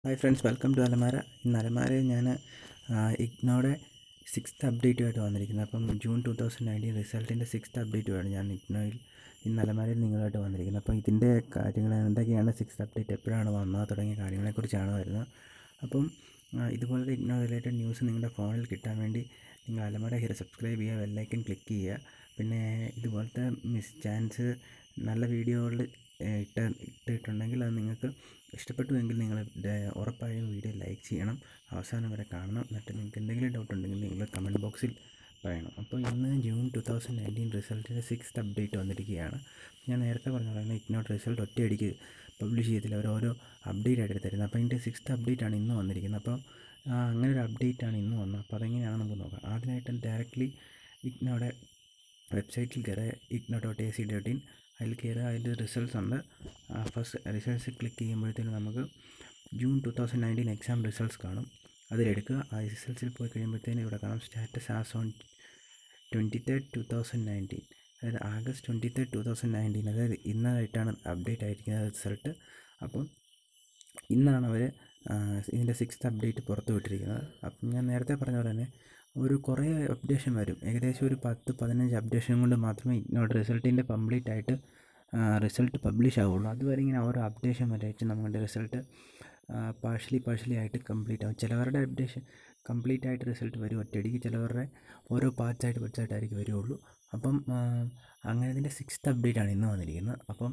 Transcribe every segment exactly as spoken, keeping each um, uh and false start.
Hi friends, welcome to അലമാര. ഇന്ന് അലമാരയിൽ ഞാൻ ഇഗ്നോയുടെ സിക്സ്ത് അപ്ഡേറ്റുമായിട്ട് വന്നിരിക്കുന്നത്. അപ്പം ജൂൺ ടു തൗസൻഡ് നയൻറ്റീൻ റിസൾട്ടിൻ്റെ സിക്സ്ത് അപ്ഡേറ്റുമാണ് ഞാൻ ഇഗ്നോയിൽ ഇന്ന് അലമാരയിൽ നിങ്ങളായിട്ട് വന്നിരിക്കുന്നത്. അപ്പോൾ ഇതിൻ്റെ കാര്യങ്ങൾ എന്തൊക്കെയാണ്, സിക്സ്ത് അപ്ഡേറ്റ് എപ്പോഴാണ് വന്നത് തുടങ്ങിയ കാര്യങ്ങളെക്കുറിച്ചാണ് വരുന്നത്. അപ്പം ഇതുപോലത്തെ ഇഗ്നോ റിലേറ്റഡ് ന്യൂസ് നിങ്ങളുടെ ഫോണിൽ കിട്ടാൻ വേണ്ടി നിങ്ങൾ അലമാര ഹിയർ സബ്സ്ക്രൈബ് ചെയ്യുക, ബെല്ലൈക്കൻ ക്ലിക്ക് ചെയ്യുക. പിന്നെ ഇതുപോലത്തെ മിസ് ചാൻസ് നല്ല വീഡിയോകളിൽ ഇട്ട് ഇട്ടിട്ടുണ്ടെങ്കിൽ അത് നിങ്ങൾക്ക് ഇഷ്ടപ്പെട്ടുവെങ്കിൽ നിങ്ങൾ ഉറപ്പായും വീഡിയോ ലൈക്ക് ചെയ്യണം, അവസാനം വരെ കാണണം. എന്നിട്ട് നിങ്ങൾക്ക് എന്തെങ്കിലും ഡൗട്ട് ഉണ്ടെങ്കിൽ നിങ്ങൾ കമൻറ്റ് ബോക്സിൽ പറയണം. അപ്പോൾ ഇന്ന് ജൂൺ ടു തൗസൻഡ് നയൻറ്റീൻ റിസൾട്ടിൻ്റെ സിക്സ്ത് അപ്ഡേറ്റ് വന്നിരിക്കുകയാണ്. ഞാൻ നേരത്തെ പറഞ്ഞ പോലെ ഇഗ്നോട്ട് റിസൾട്ട് ഒറ്റയടിക്ക് പബ്ലിഷ് ചെയ്തില്ല, അവർ ഓരോ അപ്ഡേറ്റ് ആയിട്ട് തരുന്നത്. അപ്പോൾ ഇതിൻ്റെ സിക്സ്ത് അപ്ഡേറ്റ് ആണ് ഇന്ന് വന്നിരിക്കുന്നത്. അപ്പോൾ അങ്ങനെ ഒരു അപ്ഡേറ്റ് ആണ് ഇന്ന് വന്നത്. അപ്പോൾ അതെങ്ങനെയാണ് നമുക്ക് നോക്കാം. ആദ്യമായിട്ട് ഡയറക്റ്റ്ലി ഇഗ്നോയുടെ വെബ്സൈറ്റിൽ കയറുക, IGNOU dot A C dot in. അതിൽ കയറുക, അതിൻ്റെ റിസൾട്ട്സ് ഉണ്ട്. ഫസ്റ്റ് റിസൾട്ട്സ് ക്ലിക്ക് ചെയ്യുമ്പോഴത്തേനും നമുക്ക് June two thousand nineteen exam results കാണും. അതിലെടുക്കുക. ആ റിസൾട്ട്സിൽ പോയി കഴിയുമ്പോഴത്തേനും ഇവിടെ കാണാം status as on twenty third two thousand nineteen, അതായത് August twenty third two thousand nineteen, അതായത് ഇന്നായിട്ടാണ് അപ്ഡേറ്റ് ആയിരിക്കുന്നത് റിസൾട്ട്. അപ്പം ഇന്നാണ് അവർ ഇതിൻ്റെ സിക്സ്ത് അപ്ഡേറ്റ് പുറത്തു വിട്ടിരിക്കുന്നത്. അപ്പം ഞാൻ നേരത്തെ പറഞ്ഞ പോലെ തന്നെ ഒരു കുറേ അപ്ഡേഷൻ വരും. ഏകദേശം ഒരു പത്ത് പതിനഞ്ച് അപ്ഡേഷൻ കൊണ്ട് മാത്രമേ ഇഗ്നോയുടെ റിസൾട്ടിൻ്റെ കംപ്ലീറ്റ് ആയിട്ട് റിസൾട്ട് പബ്ലിഷ് ആവുള്ളൂ. അതുവരെ ഇങ്ങനെ ഓരോ അപ്ഡേഷൻ വരേറ്റ് നമ്മുടെ റിസൾട്ട് പാർഷ്യലി പാർഷ്യലി ആയിട്ട് കംപ്ലീറ്റ് ആവും. ചിലവരുടെ അപ്ഡേഷൻ കംപ്ലീറ്റ് ആയിട്ട് റിസൾട്ട് വരും ഒറ്റയടിക്ക്, ചിലവരുടെ ഓരോ പാർട്സായിട്ട് പാർട്സായിട്ടായിരിക്കും വരുള്ളൂ. അപ്പം അങ്ങനെ ഇതിൻ്റെ സിക്സ്ത് അപ്ഡേറ്റ് ആണ് ഇന്ന് വന്നിരിക്കുന്നത്. അപ്പം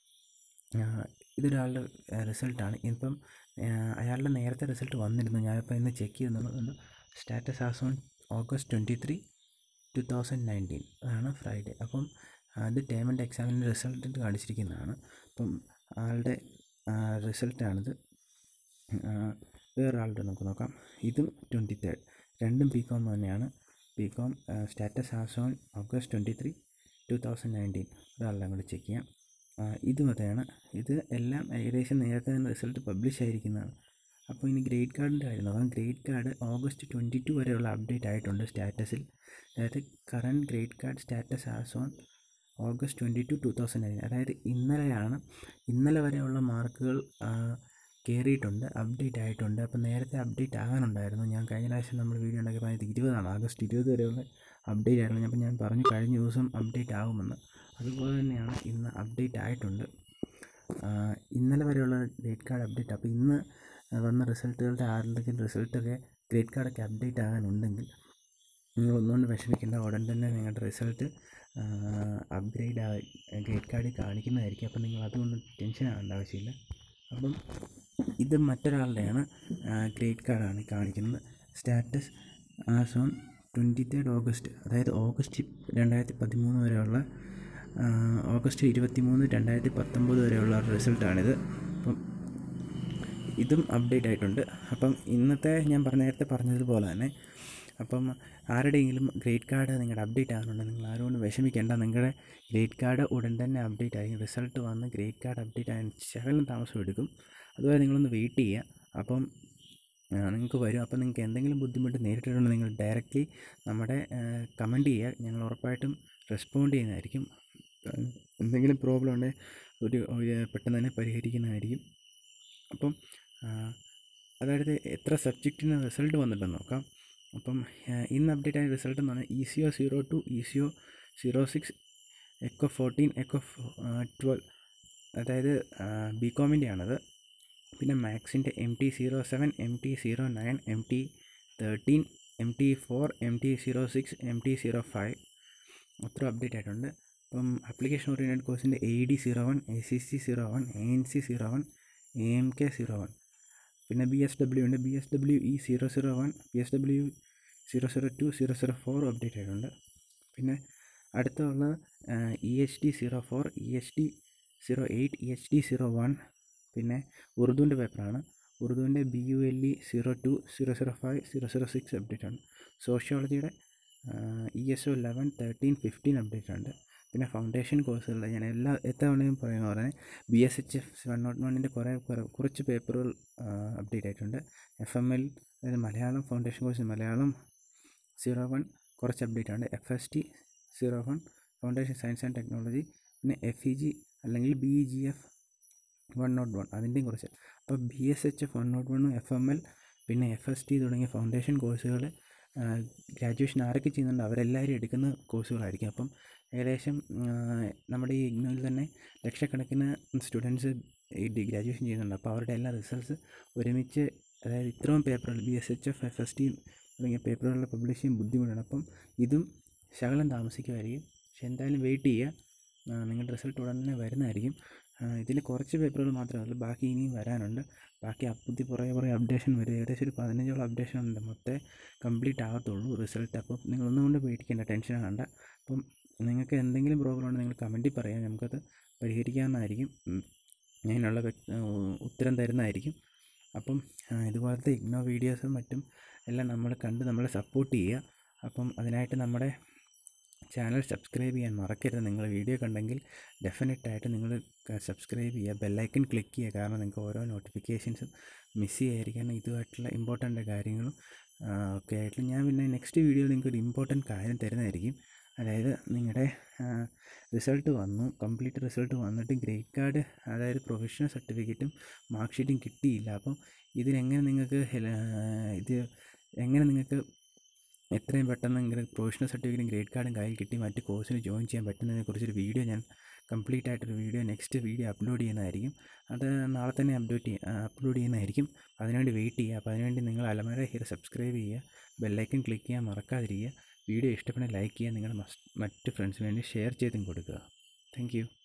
ഇതൊരാളുടെ റിസൾട്ടാണ്. ഇപ്പം അയാളുടെ നേരത്തെ റിസൾട്ട് വന്നിരുന്നു. ഞാനിപ്പോൾ ഇന്ന് ചെക്ക് ചെയ്യുന്നുണ്ട്. Status as on August twenty three two thousand nineteen അതാണ് ഫ്രൈഡേ. അപ്പം അത് ടേം ആൻഡ് എക്സാമിൻ്റെ റിസൾട്ട് കാണിച്ചിരിക്കുന്നതാണ്. അപ്പം ആളുടെ റിസൾട്ടാണിത്. വേറൊരാളുടെ നമുക്ക് നോക്കാം. ഇതും ട്വൻറ്റി തേർഡ്, രണ്ടും ബി കോം തന്നെയാണ്. B com status as on August twenty three two thousand nineteen ഒരാളുടെ കൂടി ചെക്ക് ചെയ്യാം. ഇതും അതാണ്. ഇത് എല്ലാം ഏകദേശം നേരത്തെ തന്നെ റിസൾട്ട് പബ്ലിഷ് ആയിരിക്കുന്നതാണ്. അപ്പോൾ ഇനി ഗ്രേഡ് കാർഡിൻ്റെ കാര്യം നോക്കാം. Grade card August twenty two വരെയുള്ള അപ്ഡേറ്റ് ആയിട്ടുണ്ട് സ്റ്റാറ്റസിൽ. അതായത് current grade card status as on August twenty two two thousand nineteen, അതായത് ഇന്നലെയാണ്. ഇന്നലെ വരെയുള്ള മാർക്കുകൾ കയറിയിട്ടുണ്ട്, അപ്ഡേറ്റ് ആയിട്ടുണ്ട്. അപ്പോൾ നേരത്തെ അപ്ഡേറ്റ് ആകാനുണ്ടായിരുന്നു. ഞാൻ കഴിഞ്ഞ പ്രാവശ്യം നമ്മൾ വീഡിയോ ഉണ്ടാക്കി പറഞ്ഞത് ഇരുപതാണ്, ആഗസ്റ്റ് ഇരുപത് വരെയുള്ള അപ്ഡേറ്റ് ആയിരുന്നു. അപ്പോൾ ഞാൻ പറഞ്ഞു കഴിഞ്ഞ ദിവസം അപ്ഡേറ്റ് ആകുമെന്ന്. അതുപോലെ തന്നെയാണ് ഇന്ന് അപ്ഡേറ്റ് ആയിട്ടുണ്ട്. ഇന്നലെ വരെയുള്ള ഗ്രേഡ് കാർഡ് അപ്ഡേറ്റ്. അപ്പോൾ ഇന്ന് വന്ന റിസൾട്ടുകളുടെ ആരുടെയും റിസൾട്ടൊക്കെ ഗ്രേഡ് കാർഡൊക്കെ അപ്ഡേറ്റ് ആകാനുണ്ടെങ്കിൽ നിങ്ങൾ ഒന്നുകൊണ്ട് വിഷമിക്കേണ്ട. ഉടൻ തന്നെ നിങ്ങളുടെ റിസൾട്ട് അപ്ഗ്രേഡ് ആ ഗ്രേഡ് കാർഡിൽ കാണിക്കുന്നതായിരിക്കും. അപ്പം നിങ്ങൾ അതുകൊണ്ട് ടെൻഷൻ ആകേണ്ട ആവശ്യമില്ല. അപ്പം ഇത് മറ്റൊരാളുടെയാണ് ഗ്രേഡ് കാർഡാണ് കാണിക്കുന്നത്. Status as on twenty third August, അതായത് ഓഗസ്റ്റ് രണ്ടായിരത്തി പതിമൂന്ന് വരെയുള്ള ഓഗസ്റ്റ് ഇരുപത്തി മൂന്ന് രണ്ടായിരത്തി പത്തൊമ്പത് വരെയുള്ള റിസൾട്ടാണിത്. അപ്പം ഇതും അപ്ഡേറ്റ് ആയിട്ടുണ്ട്. അപ്പം ഇന്നത്തെ ഞാൻ പറഞ്ഞ നേരത്തെ പറഞ്ഞതുപോലെ തന്നെ അപ്പം ആരുടെയെങ്കിലും ഗ്രേഡ് കാർഡ് നിങ്ങളുടെ അപ്ഡേറ്റ് ആകുന്നുണ്ട്, നിങ്ങൾ ആരോടും വിഷമിക്കേണ്ട. നിങ്ങളുടെ ഗ്രേഡ് കാർഡ് ഉടൻ തന്നെ അപ്ഡേറ്റ് ആയിരിക്കും. റിസൾട്ട് വന്ന് ഗ്രേഡ് കാർഡ് അപ്ഡേറ്റ് ആകാൻ ശകലം താമസം എടുക്കും. അതുപോലെ നിങ്ങളൊന്ന് വെയിറ്റ് ചെയ്യുക. അപ്പം നിങ്ങൾക്ക് വരും. അപ്പം നിങ്ങൾക്ക് എന്തെങ്കിലും ബുദ്ധിമുട്ട് നേരിട്ടിട്ടുണ്ടെങ്കിൽ നിങ്ങൾ ഡയറക്റ്റ്ലി നമ്മുടെ കമൻറ്റ് ചെയ്യുക, ഞങ്ങൾ ഉറപ്പായിട്ടും റെസ്പോണ്ട് ചെയ്യുന്നതായിരിക്കും. എന്തെങ്കിലും പ്രോബ്ലം ഉണ്ടെങ്കിൽ ഒരു പെട്ടെന്ന് തന്നെ പരിഹരിക്കുന്നതായിരിക്കും. അപ്പം അതായത് എത്ര സബ്ജക്റ്റിന് റിസൾട്ട് വന്നിട്ടെന്ന് നോക്കാം. അപ്പം ഇന്ന് അപ്ഡേറ്റ് ആയ റിസൾട്ട് എന്ന് പറഞ്ഞാൽ E C O zero two, E C O zero six, eco fourteen, eco twelve, അതായത് ബി കോമിൻ്റെ ആണത്. പിന്നെ മാത്സിൻ്റെ M T zero seven, M T zero nine, M T thirteen, M T four, M T zero six, M T zero five അത്ര update ആയിട്ടുണ്ട്. അപ്പം application oriented കോഴ്സിൻ്റെ A D zero one, A C C zero one, A N C zero one, A M K zero one, പിന്നെ B S W ഉണ്ട്. B S W E zero zero one, B S W zero zero two, zero zero four update ആയിട്ടുണ്ട്. പിന്നെ അടുത്തുള്ളത് E H D zero four, E H D zero eight, E H D zero one. പിന്നെ ഉറുദുവിൻ്റെ പേപ്പറാണ്. ഉറുദുവിൻ്റെ B U L E zero two, zero zero five, zero zero six update ആണ്. സോഷ്യോളജിയുടെ E S O eleven, thirteen, fifteen update ഉണ്ട്. പിന്നെ foundation കോഴ്സുകളുടെ ഞാൻ എല്ലാ എത്തവണയും പറയുന്ന പോലെ B S H F one nought വണ്ണിൻ്റെ കുറേ കുറച്ച് പേപ്പറുകൾ അപ്ഡേറ്റ് ആയിട്ടുണ്ട്. എഫ് എം എൽ, അതായത് Malayalam foundation course Malayalam zero one കുറച്ച് അപ്ഡേറ്റ് ആണ്. F S T zero one foundation science and technology. പിന്നെ എഫ് ഇ ജി അല്ലെങ്കിൽ B G F one nought one അതിൻ്റെയും കുറച്ച്. അപ്പോൾ B S H F one nought വണ്ണും F M L പിന്നെ F S T തുടങ്ങിയ foundation കോഴ്സുകൾ graduation ആരൊക്കെ ചെയ്യുന്നുണ്ട് അവരെല്ലാവരും എടുക്കുന്ന കോഴ്സുകളായിരിക്കും. അപ്പം ഏകദേശം നമ്മുടെ ഈ ഇഗ്നോയിൽ തന്നെ ലക്ഷക്കണക്കിന് സ്റ്റുഡൻസ് ഈ ഡി ഗ്രാജുവേഷൻ ചെയ്യുന്നുണ്ട്. അപ്പോൾ അവരുടെ എല്ലാ റിസൾട്ട്സ് ഒരുമിച്ച്, അതായത് ഇത്രയും പേപ്പറുകൾ B S H F F S T തുടങ്ങിയ പേപ്പറുകളിൽ പബ്ലിഷ് ചെയ്യാൻ ബുദ്ധിമുട്ടാണ്. അപ്പം ഇതും ശകലം താമസിക്കുമായിരിക്കും. പക്ഷെ എന്തായാലും വെയിറ്റ് ചെയ്യുക, നിങ്ങളുടെ റിസൾട്ട് ഉടൻ തന്നെ വരുന്നതായിരിക്കും. ഇതിൽ കുറച്ച് പേപ്പറുകൾ മാത്രമേ ഉള്ളൂ, ബാക്കി ഇനിയും വരാനുണ്ട്. ബാക്കി പുതിയ കുറേ കുറേ അപ്ഡേഷൻ വരും. ഏകദേശം ഒരു പതിനഞ്ചോളം അപ്ഡേഷൻ ഉണ്ട്, മൊത്തം കംപ്ലീറ്റ് ആകത്തുള്ളൂ റിസൾട്ട്. അപ്പം നിങ്ങളൊന്നും കൊണ്ട് പേടിക്കേണ്ട, ടെൻഷൻ ആകണ്ട. അപ്പം നിങ്ങൾക്ക് എന്തെങ്കിലും പ്രോബ്ലം ഉണ്ടെങ്കിൽ നിങ്ങൾ കമൻറ്റിൽ പറയാം, നമുക്കത് പരിഹരിക്കാവുന്നതായിരിക്കും. ഞാനുള്ള ഉത്തരം തരുന്നതായിരിക്കും. അപ്പം ഇതുപോലത്തെ ഇഗ്നോ വീഡിയോസും മറ്റും എല്ലാം നമ്മൾ കണ്ട് നമ്മളെ സപ്പോർട്ട് ചെയ്യുക. അപ്പം അതിനായിട്ട് നമ്മുടെ ചാനൽ സബ്സ്ക്രൈബ് ചെയ്യാൻ മറക്കരുത്. നിങ്ങൾ വീഡിയോ കണ്ടെങ്കിൽ ഡെഫിനറ്റായിട്ട് നിങ്ങൾ സബ്സ്ക്രൈബ് ചെയ്യുക, ബെല്ലൈക്കൺ ക്ലിക്ക് ചെയ്യുക. കാരണം നിങ്ങൾക്ക് ഓരോ നോട്ടിഫിക്കേഷൻസും മിസ് ചെയ്യാതിരിക്കാൻ ഇതുമായിട്ടുള്ള ഇമ്പോർട്ടൻ്റ് കാര്യങ്ങളും ഒക്കെ ആയിട്ട് ഞാൻ പിന്നെ നെക്സ്റ്റ് വീഡിയോയിൽ നിങ്ങൾക്ക് ഒരു ഇമ്പോർട്ടൻറ്റ് കാര്യം തരുന്നതായിരിക്കും. അതായത് നിങ്ങളുടെ റിസൾട്ട് വന്നു, കംപ്ലീറ്റ് റിസൾട്ട് വന്നിട്ട് ഗ്രേഡ് കാർഡ്, അതായത് പ്രൊഫഷണൽ സർട്ടിഫിക്കറ്റും മാർക്ക് ഷീറ്റും കിട്ടിയില്ല. അപ്പം ഇതിനെങ്ങനെ നിങ്ങൾക്ക് ഇത് എങ്ങനെ നിങ്ങൾക്ക് എത്രയും പെട്ടെന്ന് ഇങ്ങനെ പ്രൊഫഷണൽ സർട്ടിഫിക്കറ്റും ഗ്രേഡ് കാർഡും കയ്യിൽ കിട്ടി മറ്റ് കോഴ്സിന് ജോയിൻ ചെയ്യാൻ പറ്റുന്നതിനെക്കുറിച്ചൊരു വീഡിയോ ഞാൻ കംപ്ലീറ്റ് ആയിട്ടൊരു വീഡിയോ നെക്സ്റ്റ് വീഡിയോ അപ്ലോഡ് ചെയ്യുന്നതായിരിക്കും. അത് നാളെ തന്നെ അപ്ലോഡ് അപ്ലോഡ് ചെയ്യുന്നതായിരിക്കും. അതിനുവേണ്ടി വെയിറ്റ് ചെയ്യുക. അപ്പോൾ അതിനുവേണ്ടി നിങ്ങൾ അലമാര ഹിയർ സബ്സ്ക്രൈബ് ചെയ്യുക, ബെല്ലൈക്കൺ ക്ലിക്ക് ചെയ്യാൻ മറക്കാതിരിക്കുക. വീഡിയോ ഇഷ്ടപ്പെടുന്ന ലൈക്ക് ചെയ്യുക, നിങ്ങളുടെ മറ്റ് ഫ്രണ്ട്സിന് വേണ്ടി ഷെയർ ചെയ്തും കൊടുക്കുക. Thank U.